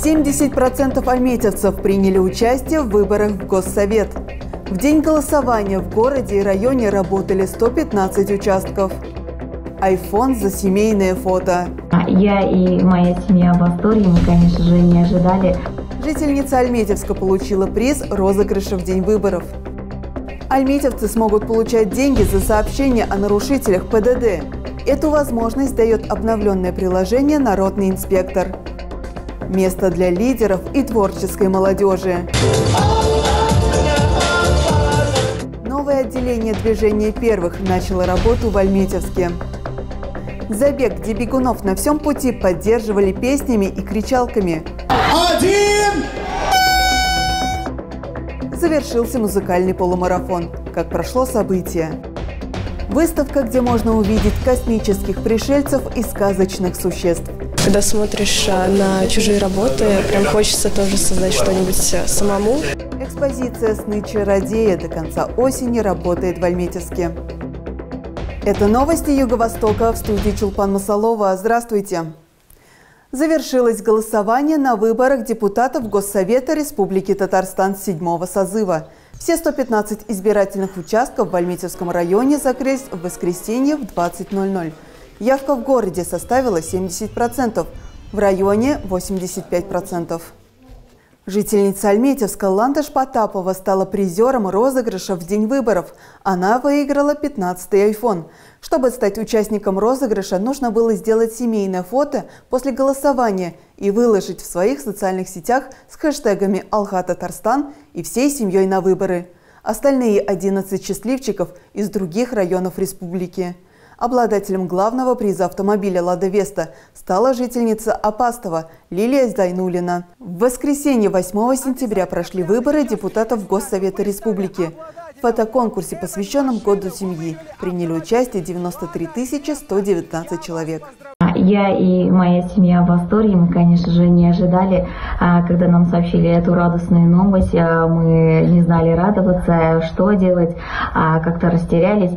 70% альметьевцев приняли участие в выборах в Госсовет. В день голосования в городе и районе работали 115 участков. iPhone за семейное фото. Я и моя семья в восторге, мы, конечно же, не ожидали. Жительница Альметьевска получила приз розыгрыша в день выборов. Альметьевцы смогут получать деньги за сообщения о нарушителях ПДД. Эту возможность дает обновленное приложение «Народный инспектор». Место для лидеров и творческой молодежи. Новое отделение движения первых начало работу в Альметьевске. Забег, где бегунов на всем пути поддерживали песнями и кричалками. Один! Завершился музыкальный полумарафон. Как прошло событие? Выставка, где можно увидеть космических пришельцев и сказочных существ. Когда смотришь на чужие работы, прям хочется тоже создать что-нибудь самому. Экспозиция «Сны чародея» до конца осени работает в Альметьевске. Это новости Юго-Востока, в студии Чулпан Масалова. Здравствуйте! Завершилось голосование на выборах депутатов Госсовета Республики Татарстан 7-го созыва. Все 115 избирательных участков в Альметьевском районе закрылись в воскресенье в 20:00. Явка в городе составила 70%, в районе 85%. Жительница Альметьевска Ландыш Потапова стала призером розыгрыша в день выборов. Она выиграла 15-й iPhone. Чтобы стать участником розыгрыша, нужно было сделать семейное фото после голосования и выложить в своих социальных сетях с хэштегами «Алха Татарстан» и всей семьей на выборы. Остальные 11 счастливчиков из других районов республики. Обладателем главного приза автомобиля «Лада Веста» стала жительница Апастова Лилия Зайнулина. В воскресенье 8 сентября прошли выборы депутатов Госсовета Республики. В фотоконкурсе, посвященном Году семьи, приняли участие 93 119 человек. Я и моя семья в восторге, мы, конечно же, не ожидали, когда нам сообщили эту радостную новость, мы не знали радоваться, что делать, как-то растерялись.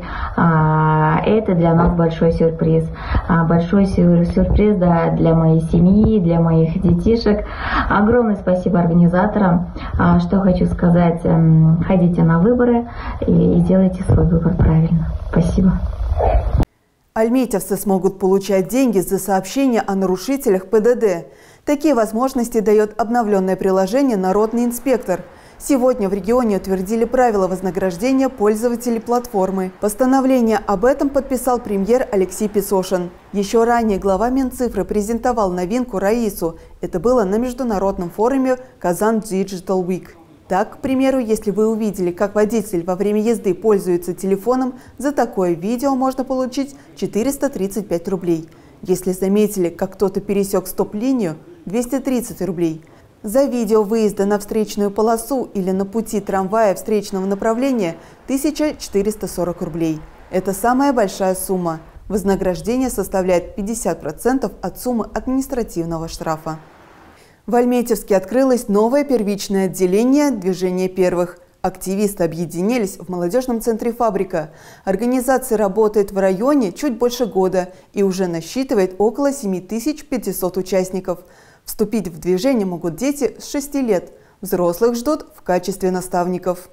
Это для нас большой сюрприз. Большой сюрприз для моей семьи, для моих детишек. Огромное спасибо организаторам. Что хочу сказать, ходите на выборы и делайте свой выбор правильно. Спасибо. Альметьевцы смогут получать деньги за сообщения о нарушителях ПДД. Такие возможности дает обновленное приложение «Народный инспектор». Сегодня в регионе утвердили правила вознаграждения пользователей платформы. Постановление об этом подписал премьер Алексей Песошин. Еще ранее глава Минцифры презентовал новинку Раису. Это было на международном форуме «Казан Digital Week». Так, к примеру, если вы увидели, как водитель во время езды пользуется телефоном, за такое видео можно получить 435 рублей. Если заметили, как кто-то пересек стоп-линию – 230 рублей. За видео выезда на встречную полосу или на пути трамвая встречного направления – 1440 рублей. Это самая большая сумма. Вознаграждение составляет 50% от суммы административного штрафа. В Альметьевске открылось новое первичное отделение движения первых. Активисты объединились в молодежном центре «Фабрика». Организация работает в районе чуть больше года и уже насчитывает около 7500 участников. Вступить в движение могут дети с 6 лет. Взрослых ждут в качестве наставников.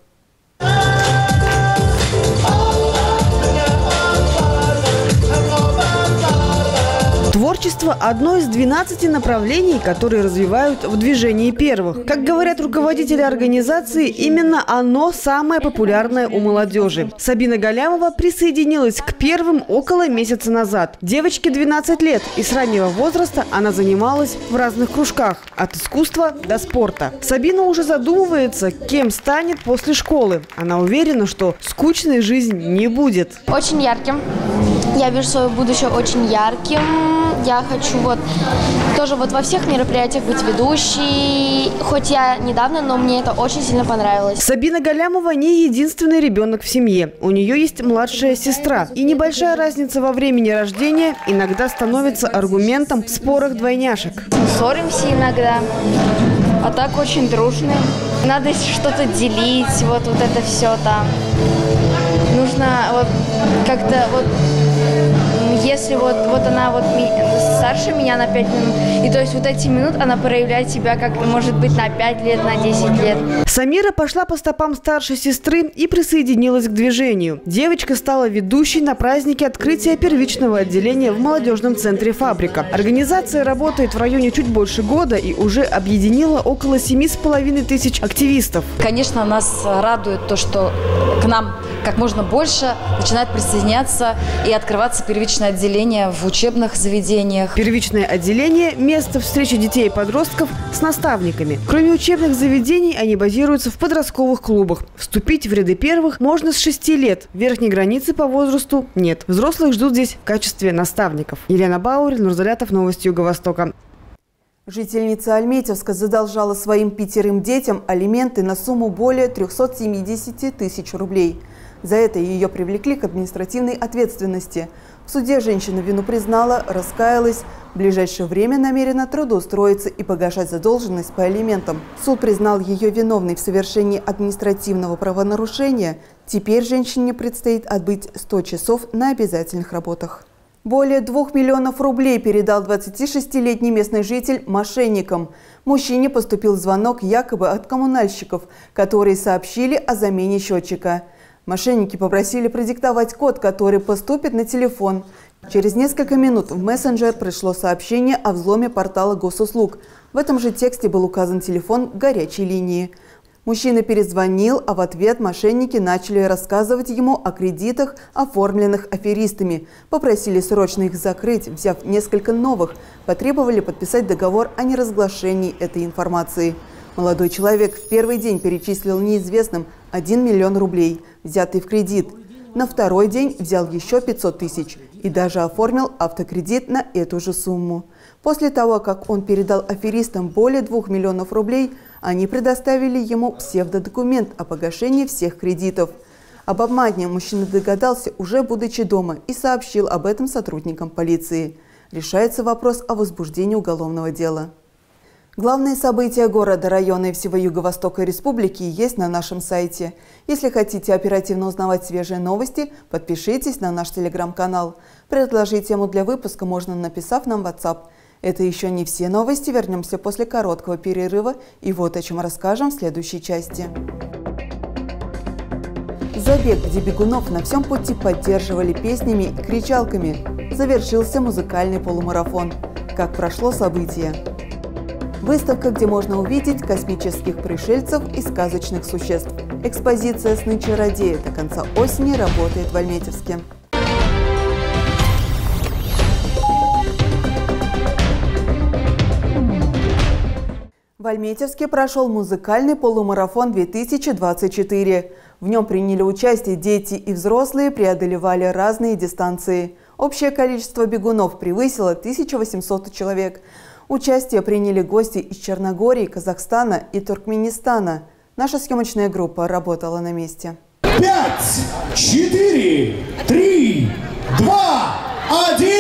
Творчество – одно из 12 направлений, которые развивают в движении первых. Как говорят руководители организации, именно оно самое популярное у молодежи. Сабина Галямова присоединилась к первым около месяца назад. Девочке 12 лет, и с раннего возраста она занималась в разных кружках – от искусства до спорта. Сабина уже задумывается, кем станет после школы. Она уверена, что скучной жизни не будет. Очень ярким. Я вижу свое будущее очень ярким. Я хочу тоже во всех мероприятиях быть ведущей. Хоть я недавно, но мне это очень сильно понравилось. Сабина Галямова не единственный ребенок в семье. У нее есть младшая сестра. И небольшая разница во времени рождения иногда становится аргументом в спорах двойняшек. Ссоримся иногда, а так очень дружные. Надо что-то делить, вот это все там. Нужно как-то если вот она старше меня на 5 минут, и то есть вот эти минуты она проявляет себя как, может быть, на 5 лет, на 10 лет. Самира пошла по стопам старшей сестры и присоединилась к движению. Девочка стала ведущей на празднике открытия первичного отделения в молодежном центре «Фабрика». Организация работает в районе чуть больше года и уже объединила около 7,5 тысяч активистов. Конечно, нас радует то, что к нам как можно больше начинает присоединяться и открываться первичное отделение в учебных заведениях. Первичное отделение – место встречи детей и подростков с наставниками. Кроме учебных заведений, они базируются в подростковых клубах. Вступить в ряды первых можно с 6 лет. Верхней границы по возрасту нет. Взрослых ждут здесь в качестве наставников. Елена Бауэр, Нурзалятов, Новости Юго-Востока. Жительница Альметьевска задолжала своим 5 детям алименты на сумму более 370 тысяч рублей. За это ее привлекли к административной ответственности. В суде женщина вину признала, раскаялась. В ближайшее время намерена трудоустроиться и погашать задолженность по алиментам. Суд признал ее виновной в совершении административного правонарушения. Теперь женщине предстоит отбыть 100 часов на обязательных работах. Более 2 миллионов рублей передал 26-летний местный житель мошенникам. Мужчине поступил звонок якобы от коммунальщиков, которые сообщили о замене счетчика. Мошенники попросили продиктовать код, который поступит на телефон. Через несколько минут в мессенджер пришло сообщение о взломе портала госуслуг. В этом же тексте был указан телефон горячей линии. Мужчина перезвонил, а в ответ мошенники начали рассказывать ему о кредитах, оформленных аферистами. Попросили срочно их закрыть, взяв несколько новых. Потребовали подписать договор о неразглашении этой информации. Молодой человек в первый день перечислил неизвестным 1 миллион рублей, взятый в кредит. На второй день взял еще 500 тысяч и даже оформил автокредит на эту же сумму. После того, как он передал аферистам более 2 миллионов рублей, они предоставили ему псевдодокумент о погашении всех кредитов. Об обмане мужчина догадался, уже будучи дома, и сообщил об этом сотрудникам полиции. Решается вопрос о возбуждении уголовного дела. Главные события города, района и всего Юго-Востока Республики есть на нашем сайте. Если хотите оперативно узнавать свежие новости, подпишитесь на наш телеграм-канал. Предложить тему для выпуска можно, написав нам в WhatsApp. Это еще не все новости. Вернемся после короткого перерыва. И вот о чем расскажем в следующей части. Забег, где бегунов на всем пути поддерживали песнями и кричалками. Завершился музыкальный полумарафон. Как прошло событие? Выставка, где можно увидеть космических пришельцев и сказочных существ. Экспозиция «Сны чародея» до конца осени работает в Альметьевске. В Альметьевске прошел музыкальный полумарафон 2024. В нем приняли участие дети и взрослые, преодолевали разные дистанции. Общее количество бегунов превысило 1800 человек. Участие приняли гости из Черногории, Казахстана и Туркменистана. Наша съемочная группа работала на месте. 5, 4, 3, 2, 1...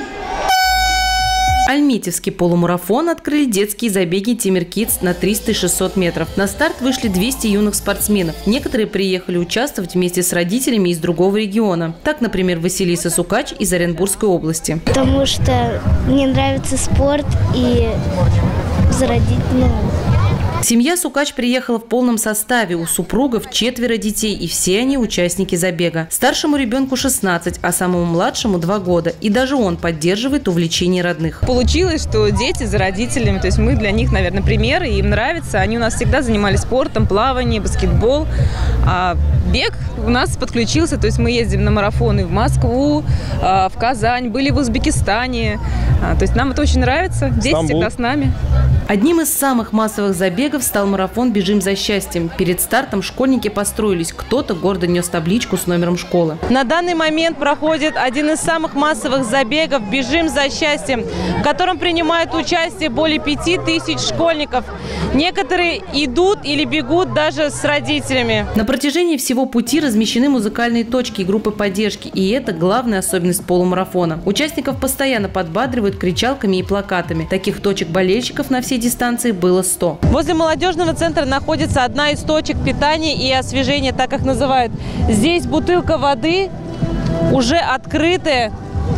Альметьевский полумарафон открыли детские забеги Тимир Кидс на 300 и 600 метров. На старт вышли 200 юных спортсменов. Некоторые приехали участвовать вместе с родителями из другого региона. Так, например, Василиса Сукач из Оренбургской области. Потому что мне нравится спорт и зародить. Семья Сукач приехала в полном составе. У супругов 4 детей, и все они участники забега. Старшему ребенку 16, а самому младшему 2 года. И даже он поддерживает увлечение родных. Получилось, что дети за родителями, то есть мы для них, наверное, примеры, им нравится. Они у нас всегда занимались спортом, плавание, баскетбол. А бег у нас подключился, то есть мы ездим на марафоны в Москву, в Казань, были в Узбекистане. То есть нам это очень нравится. Дети всегда с нами. Одним из самых массовых забегов стал марафон «Бежим за счастьем». Перед стартом школьники построились. Кто-то гордо нес табличку с номером школы. На данный момент проходит один из самых массовых забегов «Бежим за счастьем», в котором принимают участие более 5000 школьников. Некоторые идут или бегут даже с родителями. На протяжении всего пути размещены музыкальные точки и группы поддержки. И это главная особенность полумарафона. Участников постоянно подбадривают кричалками и плакатами. Таких точек болельщиков на всей дистанции было 100. Возле молодежного центра находится одна из точек питания и освежения, так их называют. Здесь бутылка воды, уже открытая,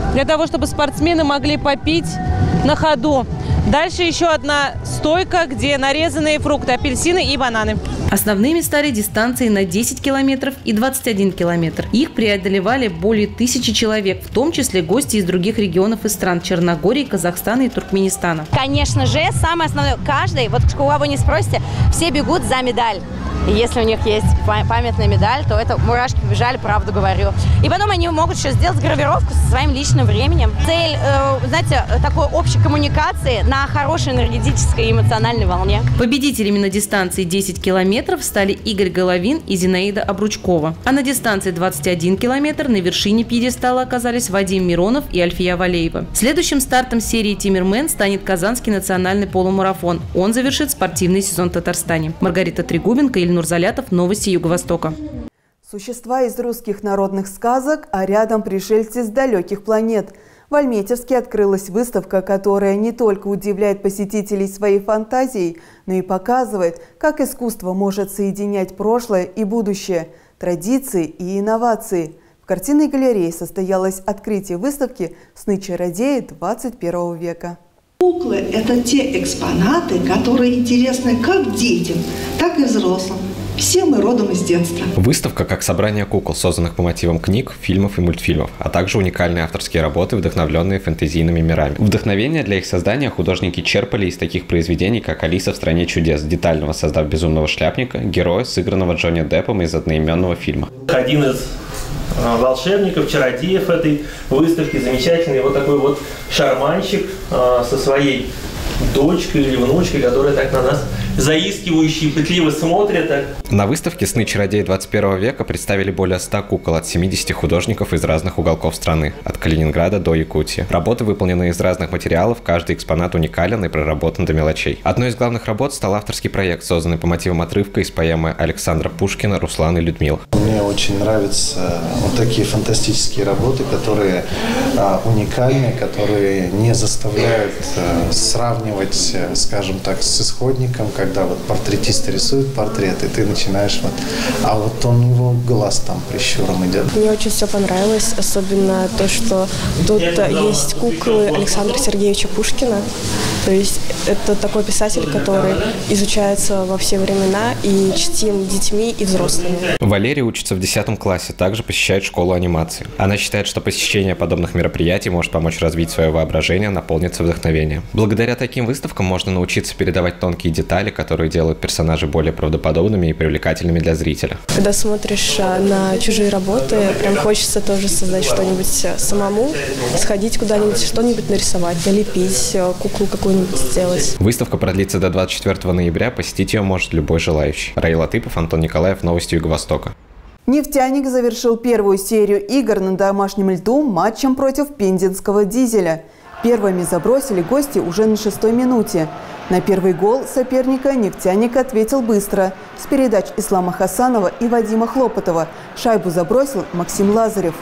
для того, чтобы спортсмены могли попить на ходу. Дальше еще одна стойка, где нарезанные фрукты, апельсины и бананы. Основными стали дистанции на 10 километров и 21 километр. Их преодолевали более 1000 человек, в том числе гости из других регионов и стран – Черногории, Казахстана и Туркменистана. Конечно же, самое основное, каждый, вот кого вы не спросите, все бегут за медаль. И если у них есть памятная медаль, то это мурашки побежали, правду говорю. И потом они могут еще сделать гравировку со своим личным временем. Цель, знаете, такой общей коммуникации на хорошей энергетической и эмоциональной волне. Победителями на дистанции 10 километров стали Игорь Головин и Зинаида Обручкова. А на дистанции 21 километр на вершине пьедестала оказались Вадим Миронов и Альфия Валеева. Следующим стартом серии «Тимирмен» станет Казанский национальный полумарафон. Он завершит спортивный сезон в Татарстане. Маргарита Трегубенко, Ильнур Залятов, новости Юго-Востока. Существа из русских народных сказок, а рядом пришельцы с далеких планет. В Альметьевске открылась выставка, которая не только удивляет посетителей своей фантазией, но и показывает, как искусство может соединять прошлое и будущее, традиции и инновации. В картинной галерее состоялось открытие выставки «Сны-чародеи 21 века». Куклы – это те экспонаты, которые интересны как детям, так и взрослым. Все мы родом из детства. Выставка как собрание кукол, созданных по мотивам книг, фильмов и мультфильмов, а также уникальные авторские работы, вдохновленные фэнтезийными мирами. Вдохновение для их создания художники черпали из таких произведений, как «Алиса в стране чудес», детально воссоздав безумного шляпника, героя, сыгранного Джонни Деппом из одноименного фильма. Один из волшебников, чародеев этой выставки, замечательный вот такой вот шарманщик со своей дочкой или внучкой, которая так на нас заискивающие и пытливо смотрят. На выставке «Сны чародеи 21 века» представили более 100 кукол от 70 художников из разных уголков страны, от Калининграда до Якутии. Работы выполнены из разных материалов, каждый экспонат уникален и проработан до мелочей. Одной из главных работ стал авторский проект, созданный по мотивам отрывка из поэмы Александра Пушкина «Руслан и Людмила». Мне очень нравятся вот такие фантастические работы, которые уникальны, которые не заставляют сравнивать, скажем так, с исходником, когда вот портретист рисует портрет, и ты начинаешь вот, а вот он, его глаз там прищуром идет. Мне очень все понравилось, особенно то, что тут есть куклы Александра Сергеевича Пушкина. То есть это такой писатель, который изучается во все времена и чтим детьми и взрослыми. Валерия учится в 10 классе, также посещает школу анимации. Она считает, что посещение подобных мероприятий может помочь развить свое воображение, наполниться вдохновением. Благодаря таким выставкам можно научиться передавать тонкие детали, которые делают персонажей более правдоподобными и привлекательными для зрителя. Когда смотришь на чужие работы, прям хочется тоже создать что-нибудь самому, сходить куда-нибудь, что-нибудь нарисовать, налепить, куклу какую-нибудь сделать. Выставка продлится до 24 ноября, посетить ее может любой желающий. Раил Латыпов, Антон Николаев, новости Юго-Востока. «Нефтяник» завершил первую серию игр на домашнем льду матчем против пензенского «Дизеля». Первыми забросили гости уже на 6-й минуте. На первый гол соперника «Нефтяник» ответил быстро. С передач Ислама Хасанова и Вадима Хлопотова шайбу забросил Максим Лазарев.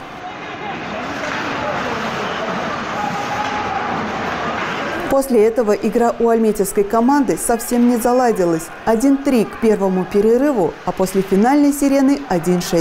После этого игра у альметьевской команды совсем не заладилась. 1-3 к первому перерыву, а после финальной сирены 1-6.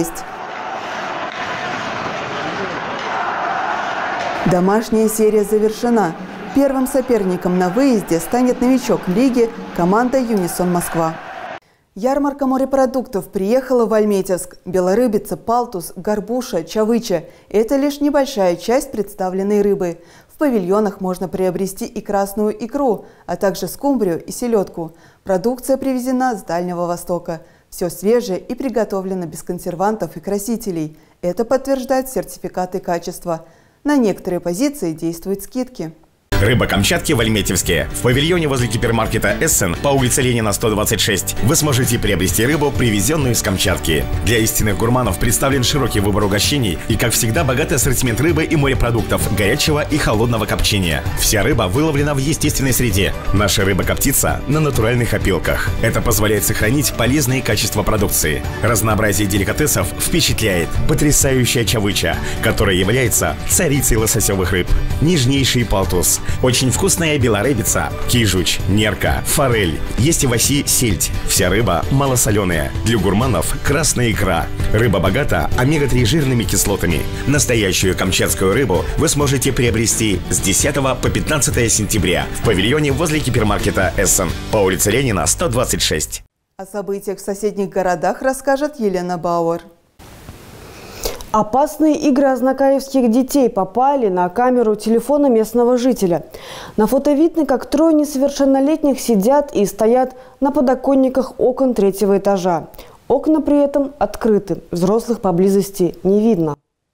Домашняя серия завершена. Первым соперником на выезде станет новичок лиги команда «Юнисон Москва». Ярмарка морепродуктов приехала в Альметьевск. Белорыбица, палтус, горбуша, чавыча – это лишь небольшая часть представленной рыбы. В павильонах можно приобрести и красную икру, а также скумбрию и селедку. Продукция привезена с Дальнего Востока. Все свежее и приготовлено без консервантов и красителей. Это подтверждают сертификаты качества. На некоторые позиции действуют скидки. Рыба Камчатки в Альметьевске. В павильоне возле гипермаркета «Эссен» по улице Ленина, 126 вы сможете приобрести рыбу, привезенную с Камчатки. Для истинных гурманов представлен широкий выбор угощений и, как всегда, богатый ассортимент рыбы и морепродуктов горячего и холодного копчения. Вся рыба выловлена в естественной среде. Наша рыба коптится на натуральных опилках. Это позволяет сохранить полезные качества продукции. Разнообразие деликатесов впечатляет. Потрясающая чавыча, которая является царицей лососевых рыб. Нежнейший палтус. Очень вкусная белорыбица, кижуч, нерка, форель. Есть и в оси сельдь. Вся рыба малосоленая. Для гурманов красная икра. Рыба богата омега-3 жирными кислотами. Настоящую камчатскую рыбу вы сможете приобрести с 10 по 15 сентября в павильоне возле гипермаркета «Эссен» по улице Ленина, 126. О событиях в соседних городах расскажет Елена Бауэр. Опасные игры азнакаевских детей попали на камеру телефона местного жителя. На фото видно, как трое несовершеннолетних сидят и стоят на подоконниках окон 3-го этажа. Окна при этом открыты, взрослых поблизости не видно.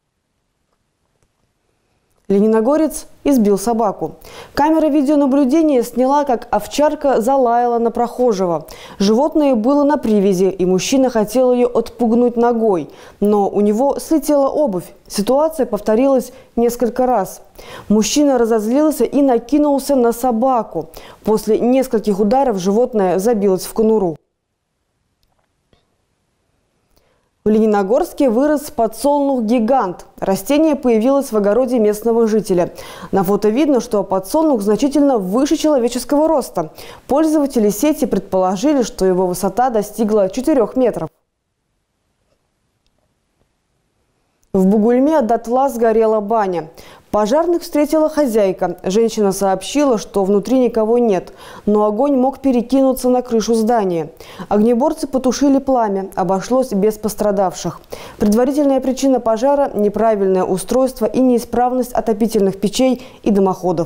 Лениногорец избил собаку. Камера видеонаблюдения сняла, как овчарка залаяла на прохожего. Животное было на привязи, и мужчина хотел ее отпугнуть ногой. Но у него слетела обувь. Ситуация повторилась несколько раз. Мужчина разозлился и накинулся на собаку. После нескольких ударов животное забилось в конуру. В Лениногорске вырос подсолнух-гигант. Растение появилось в огороде местного жителя. На фото видно, что подсолнух значительно выше человеческого роста. Пользователи сети предположили, что его высота достигла 4 метров. В Бугульме дотла сгорела баня. Пожарных встретила хозяйка. Женщина сообщила, что внутри никого нет, но огонь мог перекинуться на крышу здания. Огнеборцы потушили пламя, обошлось без пострадавших. Предварительная причина пожара – неправильное устройство и неисправность отопительных печей и дымоходов.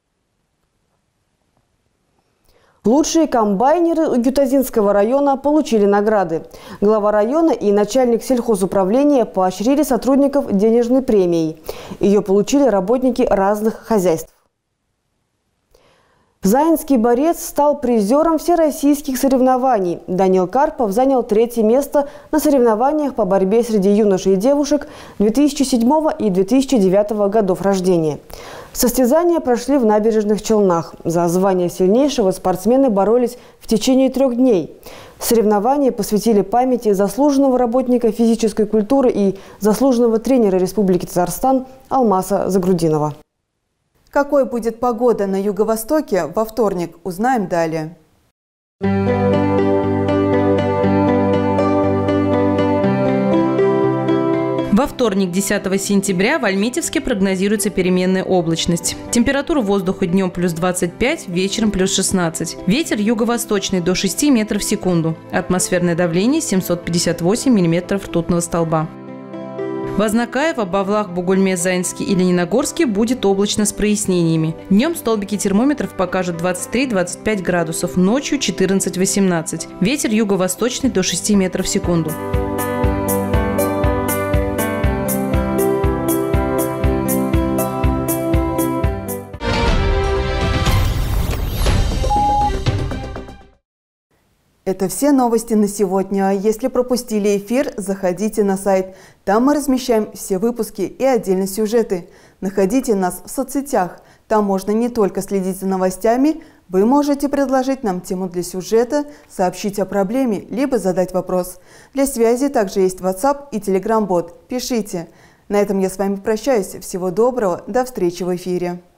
Лучшие комбайнеры Гютазинского района получили награды. Глава района и начальник сельхозуправления поощрили сотрудников денежной премией. Ее получили работники разных хозяйств. Заинский борец стал призером всероссийских соревнований. Данил Карпов занял 3-е место на соревнованиях по борьбе среди юношей и девушек 2007 и 2009 годов рождения. Состязания прошли в Набережных Челнах. За звание сильнейшего спортсмены боролись в течение 3 дней. Соревнования посвятили памяти заслуженного работника физической культуры и заслуженного тренера Республики Татарстан Алмаса Загрудинова. Какой будет погода на юго-востоке во вторник, узнаем далее. Во вторник, 10 сентября, в Альметьевске прогнозируется переменная облачность. Температура воздуха днем плюс 25, вечером плюс 16. Ветер юго-восточный до 6 метров в секунду. Атмосферное давление 758 миллиметров ртутного столба. В Азнакаево, Бавлах, Бугульме, Заинске и Лениногорске будет облачно с прояснениями. Днем столбики термометров покажут 23-25 градусов, ночью 14-18. Ветер юго-восточный до 6 метров в секунду. Это все новости на сегодня. Если пропустили эфир, заходите на сайт. Там мы размещаем все выпуски и отдельные сюжеты. Находите нас в соцсетях. Там можно не только следить за новостями, вы можете предложить нам тему для сюжета, сообщить о проблеме, либо задать вопрос. Для связи также есть WhatsApp и Telegram-бот. Пишите. На этом я с вами прощаюсь. Всего доброго. До встречи в эфире.